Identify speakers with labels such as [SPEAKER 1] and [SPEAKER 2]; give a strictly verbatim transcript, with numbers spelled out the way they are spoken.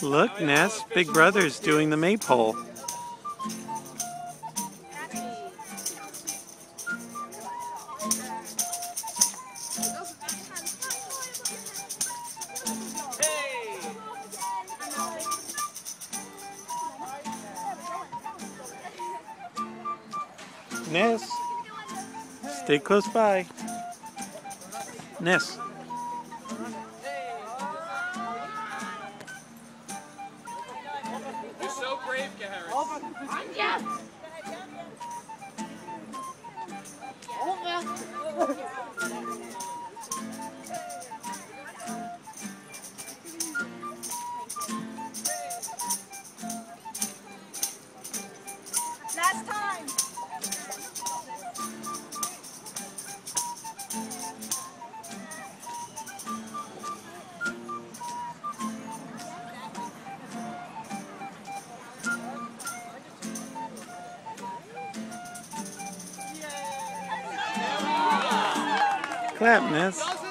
[SPEAKER 1] Look, Ness, Big Brother's doing the maypole. Ness, stay close by. Ness.
[SPEAKER 2] You're so brave, Garrett.
[SPEAKER 3] Last time.
[SPEAKER 1] Clap, Ness.